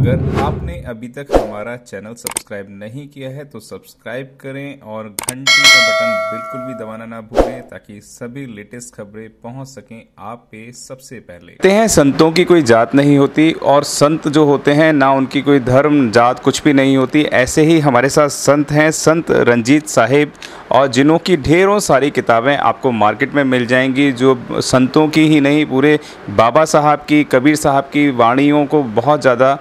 अगर आपने अभी तक हमारा चैनल सब्सक्राइब नहीं किया है तो सब्सक्राइब करें और घंटी का बटन बिल्कुल भी दबाना ना भूलें ताकि सभी लेटेस्ट खबरें पहुंच सकें आप पे सबसे पहले। कहते हैं संतों की कोई जात नहीं होती और संत जो होते हैं ना उनकी कोई धर्म जात कुछ भी नहीं होती। ऐसे ही हमारे साथ संत हैं, संत रंजीत साहिब, और जिन्हों की ढेरों सारी किताबें आपको मार्केट में मिल जाएंगी, जो संतों की ही नहीं पूरे बाबा साहब की, कबीर साहब की वाणियों को बहुत ज़्यादा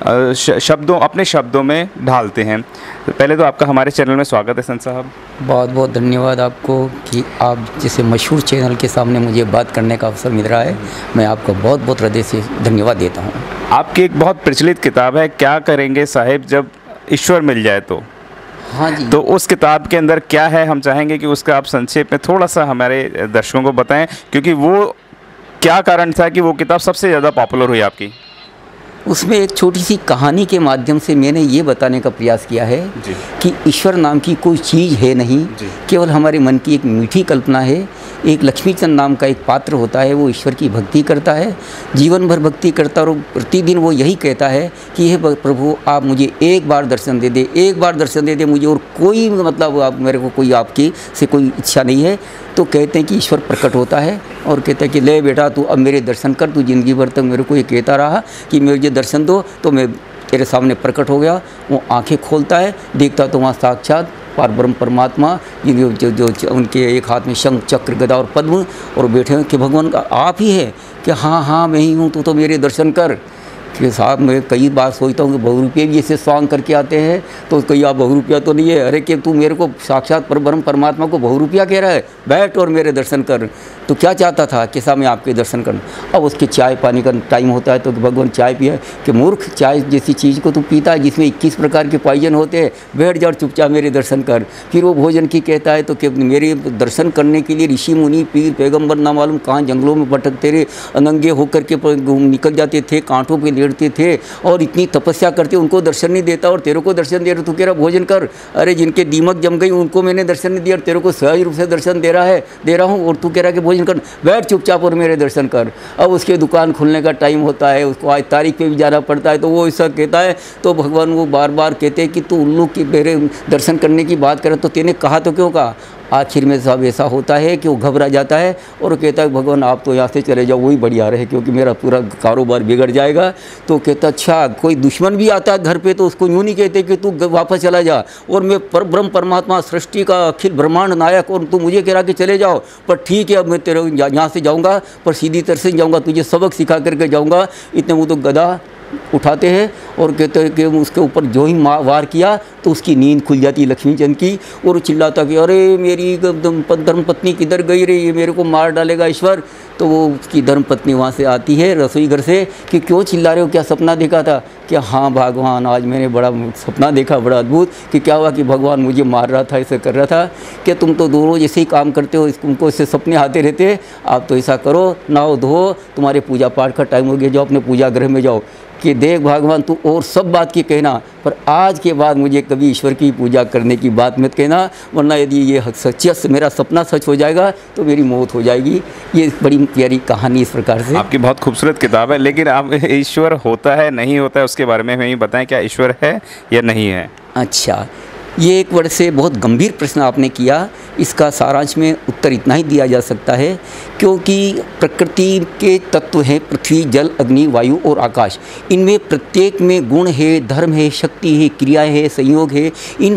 अपने शब्दों में ढालते हैं। पहले तो आपका हमारे चैनल में स्वागत है संत साहब। बहुत बहुत धन्यवाद आपको कि आप जैसे मशहूर चैनल के सामने मुझे बात करने का अवसर मिल रहा है। मैं आपको बहुत बहुत हृदय से धन्यवाद देता हूँ। आपकी एक बहुत प्रचलित किताब है, क्या करेंगे साहिब जब ईश्वर मिल जाए तो। हाँ जी। तो उस किताब के अंदर क्या है, हम चाहेंगे कि उसका आप संक्षेप में थोड़ा सा हमारे दर्शकों को बताएं, क्योंकि वो क्या कारण था कि वो किताब सबसे ज़्यादा पॉपुलर हुई आपकी। उसमें एक छोटी सी कहानी के माध्यम से मैंने ये बताने का प्रयास किया है कि ईश्वर नाम की कोई चीज़ है नहीं, केवल हमारे मन की एक मीठी कल्पना है। एक लक्ष्मीचंद नाम का एक पात्र होता है, वो ईश्वर की भक्ति करता है, जीवन भर भक्ति करता है और प्रतिदिन वो यही कहता है कि हे प्रभु आप मुझे एक बार दर्शन दे दे, एक बार दर्शन दे दे मुझे, और कोई मतलब आप मेरे को कोई आपकी से कोई इच्छा नहीं है। तो कहते हैं कि ईश्वर प्रकट होता है और कहता है कि ले बेटा तू अब मेरे दर्शन कर, तू ज़िंदगी भर तक मेरे को ये कहता रहा कि मुझे दर्शन दो, तो मैं तेरे सामने प्रकट हो गया। वो आंखें खोलता है, देखता तो वहाँ साक्षात परब्रह्म परमात्मा जो उनके एक हाथ में शंख चक्र गदा और पद्म, और बैठे हैं कि भगवान आप ही है कि हाँ हाँ मैं ही हूँ, तू तो मेरे दर्शन कर। कि साहब मैं कई बार सोचता हूँ कि बहुरूपिया भी ऐसे स्वांग करके आते हैं, तो कई आप बहुरूपिया तो नहीं है, अरे कि तू मेरे को साक्षात परब्रह्म परमात्मा को बहुरूपिया कह रहा है, बैठ और मेरे दर्शन कर। तो क्या चाहता था कि साहब मैं आपके दर्शन कर। अब उसके चाय पानी का टाइम होता है तो भगवान चाय पिया कि मूर्ख चाय जैसी चीज़ को तू पीता है जिसमें 21 प्रकार के पॉइजन होते हैं, बैठ जा चुपचाप मेरे दर्शन कर। फिर वो भोजन की कहता है तो कि मेरे दर्शन करने के लिए ऋषि मुनि पीर पैगम्बर ना मालूम कहाँ जंगलों में भटकते रहे, अनंगे होकर के निकल जाते थे, कांटों पर लेटते थे और इतनी तपस्या करते, उनको दर्शन नहीं देता और तेरे को दर्शन दे रहा, तू कह रहा भोजन कर। अरे जिनके दीमक जम गई उनको मैंने दर्शन नहीं दिया और तेरे को सहज रूप से दर्शन दे रहा हूँ और तू कह रहा कि भोजन कर, बैठ चुपचाप और मेरे दर्शन कर। अब उसके दुकान खुलने का टाइम होता है, उसको आज तारीख पे भी जाना पड़ता है, तो वो ऐसा कहता है तो भगवान वो बार बार कहते हैं कि तू उल्लू की मेरे दर्शन करने की बात करे, तो तेने कहा तो क्यों कहा। आखिर में सब ऐसा होता है कि वो घबरा जाता है और कहता है भगवान आप तो यहाँ से चले जाओ, वही बढ़िया रहे क्योंकि मेरा पूरा कारोबार बिगड़ जाएगा। तो कहता अच्छा कोई दुश्मन भी आता है घर पे तो उसको यूँ नहीं कहते कि तू वापस चला जा, और मैं परब्रह्म परमात्मा सृष्टि का अखिल ब्रह्मांड नायक और तू मुझे कह रहा कि चले जाओ, पर ठीक है अब मैं तेरे यहाँ से जाऊँगा पर सीधी तरह से जाऊँगा, तुझे सबक सिखा करके जाऊँगा। इतने वो तो गदा उठाते हैं और कहते हैं कि उसके ऊपर जो ही वार किया तो उसकी नींद खुल जाती है लक्ष्मीचंद की, और चिल्लाता कि अरे मेरी धर्मपत्नी किधर गई रे, ये मेरे को मार डालेगा ईश्वर। तो वो उसकी धर्मपत्नी वहाँ से आती है रसोई घर से कि क्यों चिल्ला रहे हो, क्या सपना देखा था। कि हाँ भगवान आज मैंने बड़ा सपना देखा बड़ा अद्भुत। कि क्या हुआ कि भगवान मुझे मार रहा था, ऐसे कर रहा था। कि तुम तो दोनों जैसे ही काम करते हो, तुमको इससे सपने आते रहते हैं, आप तो ऐसा करो नहाओ धो, तुम्हारे पूजा पाठ का टाइम हो गया, जाओ अपने पूजा गृह में जाओ। कि देख भगवान तू और सब बात की कहना, पर आज के बाद मुझे कभी ईश्वर की पूजा करने की बात मत कहना, वरना यदि ये सच मेरा सपना सच हो जाएगा तो मेरी मौत हो जाएगी। ये बड़ी प्यारी कहानी इस प्रकार से। आपकी बहुत खूबसूरत किताब है, लेकिन आप ईश्वर होता है नहीं होता है उसके बारे में हमें बताएं, क्या ईश्वर है या नहीं है। अच्छा, ये एक वर्ड से बहुत गंभीर प्रश्न आपने किया। इसका सारांश में उत्तर इतना ही दिया जा सकता है क्योंकि प्रकृति के तत्व हैं पृथ्वी जल अग्नि वायु और आकाश, इनमें प्रत्येक में गुण है, धर्म है, शक्ति है, क्रिया है, संयोग है। इन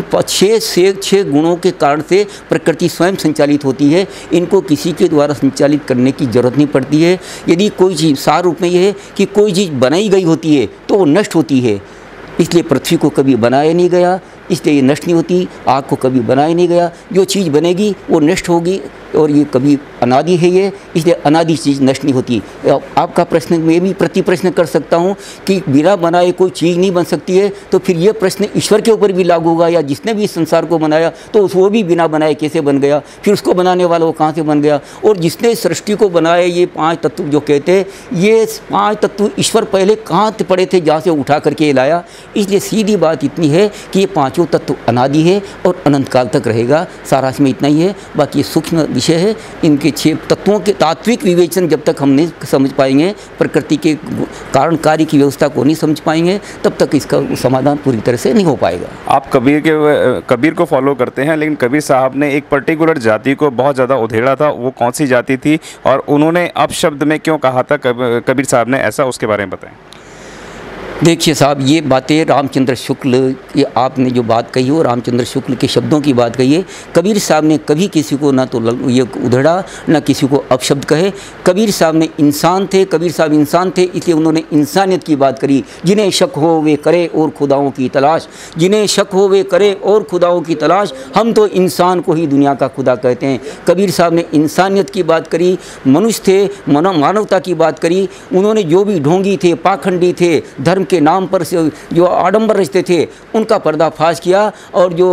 6 गुणों के कारण से प्रकृति स्वयं संचालित होती है, इनको किसी के द्वारा संचालित करने की जरूरत नहीं पड़ती है। यदि कोई चीज़ सार रूप में यह है कि कोई चीज़ बनाई गई होती है तो वो नष्ट होती है, इसलिए पृथ्वी को कभी बनाया नहीं गया, इसलिए ये नष्ट नहीं होती। आग को कभी बनाया नहीं गया, जो चीज़ बनेगी वो नष्ट होगी, और ये कभी अनादि है ये, इसलिए अनादि चीज़ नष्ट नहीं होती। आपका प्रश्न मैं भी प्रति प्रश्न कर सकता हूँ कि बिना बनाए कोई चीज़ नहीं बन सकती है, तो फिर ये प्रश्न ईश्वर के ऊपर भी लागू होगा, या जिसने भी इस संसार को बनाया तो वो भी बिना बनाए कैसे बन गया, फिर उसको बनाने वाला वो कहाँ से बन गया। और जिसने सृष्टि को बनाया, ये 5 तत्व जो कहते हैं, ये 5 तत्व ईश्वर पहले कहाँ पड़े थे जहाँ से उठा करके लाया। इसलिए सीधी बात इतनी है कि ये 5 तत्व अनादि है और अनंत काल तक रहेगा। सारांश में इतना ही है, बाकी सूक्ष्म विषय है। इनके 6 तत्वों के तात्विक विवेचन जब तक हम नहीं समझ पाएंगे, प्रकृति के कारण कार्य की व्यवस्था को नहीं समझ पाएंगे, तब तक इसका समाधान पूरी तरह से नहीं हो पाएगा। आप कबीर को फॉलो करते हैं, लेकिन कबीर साहब ने एक पर्टिकुलर जाति को बहुत ज़्यादा उधेड़ा था। वो कौन सी जाति थी और उन्होंने अपशब्द में क्यों कहा था कबीर साहब ने ऐसा, उसके बारे में बताएं। देखिए साहब, ये बातें रामचंद्र शुक्ल, ये आपने जो बात कही हो रामचंद्र शुक्ल के शब्दों की बात कही है। कबीर साहब ने कभी किसी को ना तो ये उधेड़ा, ना किसी को अपशब्द कहे। कबीर साहब ने इंसान थे, कबीर साहब इंसान थे, इसलिए उन्होंने इंसानियत की बात करी। जिन्हें शक हो वे करे और खुदाओं की तलाश, जिन्हें शक हो वे करे और खुदाओं की तलाश, हम तो इंसान को ही दुनिया का खुदा कहते हैं। कबीर साहब ने इंसानियत की बात करी, मनुष्य थे, मानवता की बात करी। उन्होंने जो भी ढोंगी थे, पाखंडी थे, धर्म के नाम पर से जो आडंबर रचते थे, उनका पर्दाफाश किया, और जो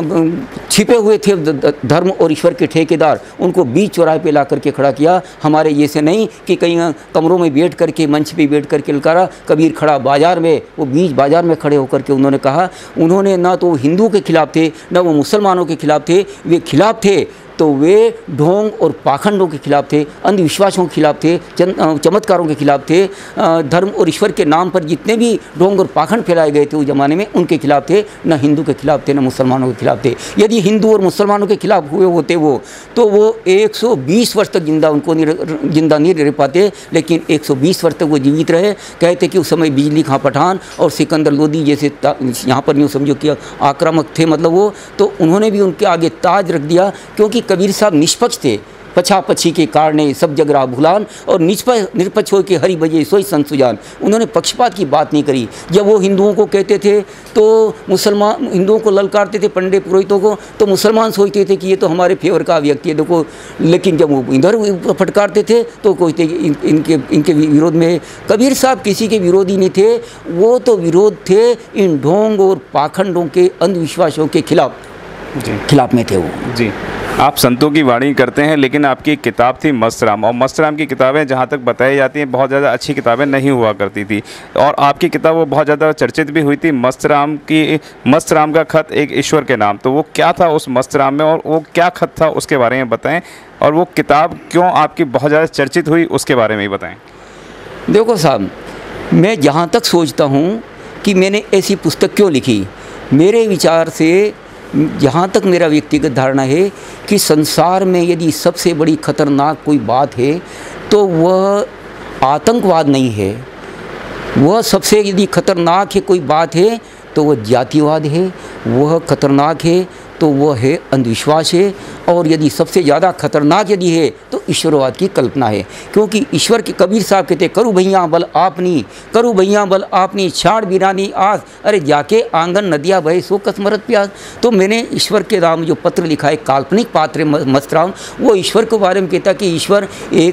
छिपे हुए थे धर्म और ईश्वर के ठेकेदार, उनको बीच चौराहे पे ला करके खड़ा किया। हमारे जैसे नहीं कि कहीं कमरों में बैठ करके, मंच पे बैठ करके ललकारा। कबीर खड़ा बाजार में, वो बीच बाजार में खड़े होकर के उन्होंने कहा, उन्होंने ना तो हिंदू के खिलाफ थे, ना वो मुसलमानों के खिलाफ थे। वे खिलाफ थे तो वे ढोंग और पाखंडों के खिलाफ थे, अंधविश्वासों के खिलाफ थे, चमत्कारों के खिलाफ थे। धर्म और ईश्वर के नाम पर जितने भी ढोंग और पाखंड फैलाए गए थे उस ज़माने में, उनके खिलाफ थे। न हिंदू के खिलाफ थे, न मुसलमानों के खिलाफ थे। यदि हिंदू और मुसलमानों के खिलाफ हुए होते वो, तो वो 120 वर्ष तक जिंदा नहीं रह पाते, लेकिन 120 वर्ष तक वो जीवित रहे। कहते कि उस समय बिजली खां पठान और सिकंदर लोदी जैसे यहाँ पर यूँ समझो कि आक्रामक थे, मतलब वो, तो उन्होंने भी उनके आगे ताज रख दिया। क्योंकि कबीर साहब निष्पक्ष थे, पछापछी के कारणे सब जग रहा भुलान, और निष्पक्ष हो के हरि बजे सोई संत सुजान। उन्होंने पक्षपात की बात नहीं करी। जब वो हिंदुओं को कहते थे तो मुसलमान, हिंदुओं को ललकारते थे, पंडित पुरोहितों को, तो मुसलमान सोचते थे कि ये तो हमारे फेवर का व्यक्ति है, देखो। लेकिन जब वो इधर फटकारते थे तो कहते इनके विरोध में। कबीर साहब किसी के विरोधी नहीं थे, वो तो विरोध थे इन ढोंग और पाखंडों के, अंधविश्वासों के खिलाफ में थे वो। जी, आप संतों की वाणी करते हैं, लेकिन आपकी एक किताब थी मस्तराम, और मस्तराम की किताबें जहाँ तक बताई जाती हैं बहुत ज़्यादा अच्छी किताबें नहीं हुआ करती थी, और आपकी किताब वो बहुत ज़्यादा चर्चित भी हुई थी। मस्तराम का खत एक ईश्वर के नाम, तो वो क्या था उस मस्तराम में, और वो क्या खत था उसके बारे में बताएं, और वो किताब क्यों आपकी बहुत ज़्यादा चर्चित हुई उसके बारे में ही बताएं। देखो साहब, मैं जहाँ तक सोचता हूँ कि मैंने ऐसी पुस्तक क्यों लिखी, मेरे विचार से जहाँ तक मेरा व्यक्तिगत धारणा है कि संसार में यदि सबसे बड़ी खतरनाक कोई बात है तो वह आतंकवाद नहीं है। वह सबसे यदि खतरनाक है कोई बात है तो वह जातिवाद है, वह खतरनाक है तो वह है अंधविश्वास है, और यदि सबसे ज़्यादा खतरनाक यदि है तो ईश्वरवाद की कल्पना है। क्योंकि ईश्वर के, कबीर साहब कहते करू भैया बल आपनी, करू भैया बल आपनी, छाड़ बिरानी आस, अरे जाके आंगन नदिया बहे सो कसमरत प्यास। तो मैंने ईश्वर के नाम जो पत्र लिखा है, काल्पनिक पात्र मस्तराम, वो ईश्वर के बारे में कहता कि ईश्वर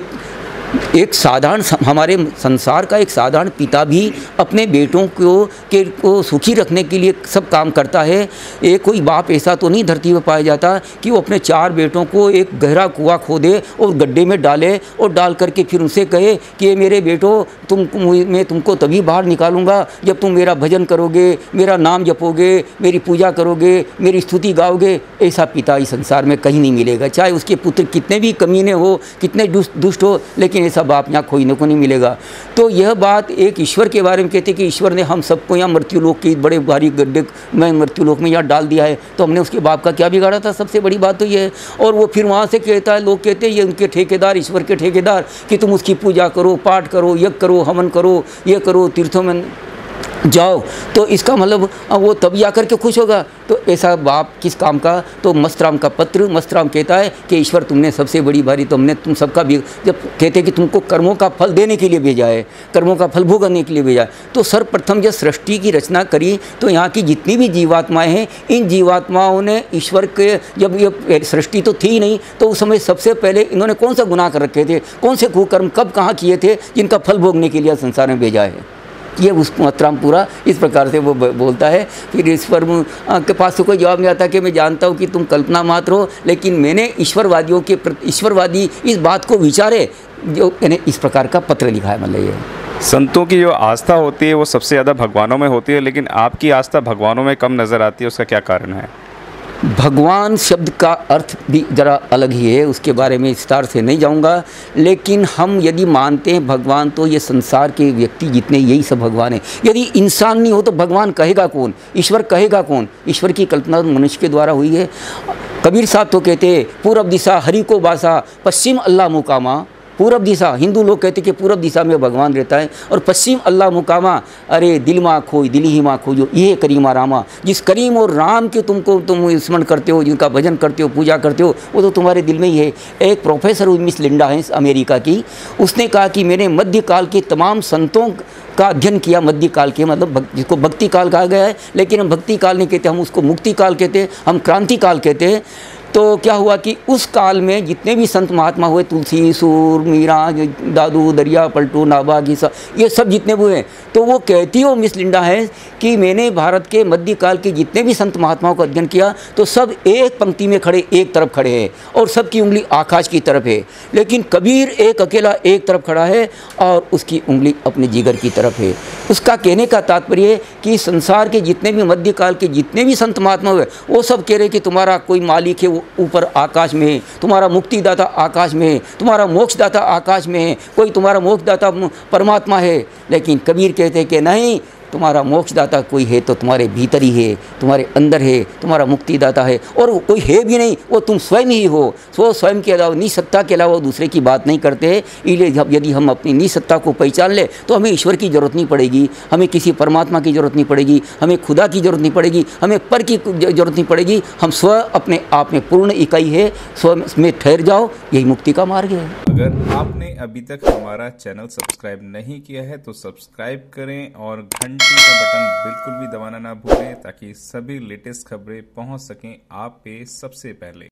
एक साधारण, हमारे संसार का एक साधारण पिता भी अपने बेटों को सुखी रखने के लिए सब काम करता है। एक कोई बाप ऐसा तो नहीं धरती पर पाया जाता कि वो अपने 4 बेटों को एक गहरा कुआं खोदे और गड्ढे में डाले, और डाल करके फिर उनसे कहे कि ये मेरे बेटो, मैं तुमको तभी बाहर निकालूंगा जब तुम मेरा भजन करोगे, मेरा नाम जपोगे, मेरी पूजा करोगे, मेरी स्तुति गाओगे। ऐसा पिता इस संसार में कहीं नहीं मिलेगा, चाहे उसके पुत्र कितने भी कमीने हो, कितने दुष्ट हो, लेकिन ऐसा बाप यहाँ खोजने को नहीं मिलेगा। तो यह बात एक ईश्वर के बारे में कहते कि ईश्वर ने हम सबको यहाँ मृत्युलोक की बड़े भारी गड्ढे में मृत्युलोक में यहाँ डाल दिया है, तो हमने उसके बाप का क्या बिगाड़ा था। सबसे बड़ी बात तो ये है। और वो फिर वहाँ से कहता है, लोग कहते हैं ये उनके ठेकेदार, ईश्वर के ठेकेदार, कि तुम उसकी पूजा करो, पाठ करो, यज्ञ करो, हवन करो, ये करो, तीर्थों में जाओ, तो इसका मतलब वो तभी आकर के खुश होगा। तो ऐसा बाप किस काम का। तो मस्तराम का पत्र, मस्तराम कहता है कि ईश्वर तुमने सबसे बड़ी भारी, तो हमने तुम सबका भी, जब कहते कि तुमको कर्मों का फल देने के लिए भेजा है, कर्मों का फल भोगने के लिए भेजा है। तो सर्वप्रथम जब सृष्टि की रचना करी तो यहाँ की जितनी भी जीवात्माएँ हैं, इन जीवात्माओं ने ईश्वर के, जब ये सृष्टि तो थी ही नहीं, तो उस समय सबसे पहले इन्होंने कौन सा गुनाह कर रखे थे, कौन से कुकर्म कब कहाँ किए थे, जिनका फल भोगने के लिए संसार में भेजा है। ये उस मस्तराम पूरा इस प्रकार से वो बोलता है। फिर इस पर के पास से कोई जवाब नहीं आता कि मैं जानता हूँ कि तुम कल्पना मात्र हो, लेकिन मैंने ईश्वरवादियों के, ईश्वरवादी इस बात को विचारे, जो मैंने इस प्रकार का पत्र लिखा है। मतलब ये संतों की जो आस्था होती है वो सबसे ज़्यादा भगवानों में होती है, लेकिन आपकी आस्था भगवानों में कम नज़र आती है, उसका क्या कारण है? भगवान शब्द का अर्थ भी ज़रा अलग ही है, उसके बारे में विस्तार से नहीं जाऊंगा। लेकिन हम यदि मानते हैं भगवान, तो ये संसार के व्यक्ति जितने यही सब भगवान है। यदि इंसान नहीं हो तो भगवान कहेगा कौन, ईश्वर कहेगा कौन? ईश्वर की कल्पना मनुष्य के द्वारा हुई है। कबीर साहब तो कहते हैं पूरब दिशा हरि को बासा, पश्चिम अल्लाह मुकामा। पूरब दिशा, हिंदू लोग कहते कि पूरब दिशा में भगवान रहता है, और पश्चिम अल्लाह मुकामा। अरे दिल माँ खोई दिल ही माँ खोजो, ये करीमा रामा। जिस करीम और राम के तुम स्मरण करते हो, जिनका भजन करते हो, पूजा करते हो, वो तो तुम्हारे दिल में ही है। एक प्रोफेसर हुई मिस लिंडा है अमेरिका की, उसने कहा कि मैंने मध्यकाल के तमाम संतों का अध्ययन किया। मध्यकाल के मतलब जिसको भक्ति काल कहा गया है, लेकिन हम भक्ति काल नहीं कहते, हम उसको मुक्ति काल कहते हैं, हम क्रांति काल कहते हैं। तो क्या हुआ कि उस काल में जितने भी संत महात्मा हुए, तुलसी, सूर, मीरा, दादू, दरिया, पलटू, नाभाग, ये सब जितने भी हुए, तो वो कहती हो मिस लिंडा है कि मैंने भारत के मध्यकाल के जितने भी संत महात्माओं का अध्ययन किया, तो सब एक पंक्ति में खड़े, एक तरफ खड़े हैं, और सबकी उंगली आकाश की तरफ है। लेकिन कबीर एक अकेला एक तरफ खड़ा है और उसकी उंगली अपने जिगर की तरफ है। उसका कहने का तात्पर्य है कि संसार के जितने भी मध्यकाल के जितने भी संत महात्मा हुए, वो सब कह रहे कि तुम्हारा कोई मालिक है, वो ऊपर आकाश में है, तुम्हारा मुक्तिदाता आकाश में है, तुम्हारा मोक्षदाता आकाश में है, कोई तुम्हारा मोक्षदाता परमात्मा है। लेकिन कबीर कहते हैं कि नहीं, तुम्हारा मोक्षदाता कोई है तो तुम्हारे भीतर ही है, तुम्हारे अंदर है, तुम्हारा मुक्तिदाता है, और कोई है भी नहीं, वो तुम स्वयं ही हो। सो स्वयं के अलावा, निसत्ता के अलावा दूसरे की बात नहीं करते हैं। इसलिए यदि हम अपनी निसत्ता को पहचान ले तो हमें ईश्वर की ज़रूरत नहीं पड़ेगी, हमें किसी परमात्मा की ज़रूरत नहीं पड़ेगी, हमें खुदा की ज़रूरत नहीं पड़ेगी, हमें पर की ज़रूरत नहीं पड़ेगी। हम स्व अपने आप में पूर्ण इकाई है, स्व में ठहर जाओ, यही मुक्ति का मार्ग है। अगर आपने अभी तक हमारा चैनल सब्सक्राइब नहीं किया है तो सब्सक्राइब करें और घंटी का बटन बिल्कुल भी दबाना ना भूलें, ताकि सभी लेटेस्ट खबरें पहुंच सकें आप पे सबसे पहले।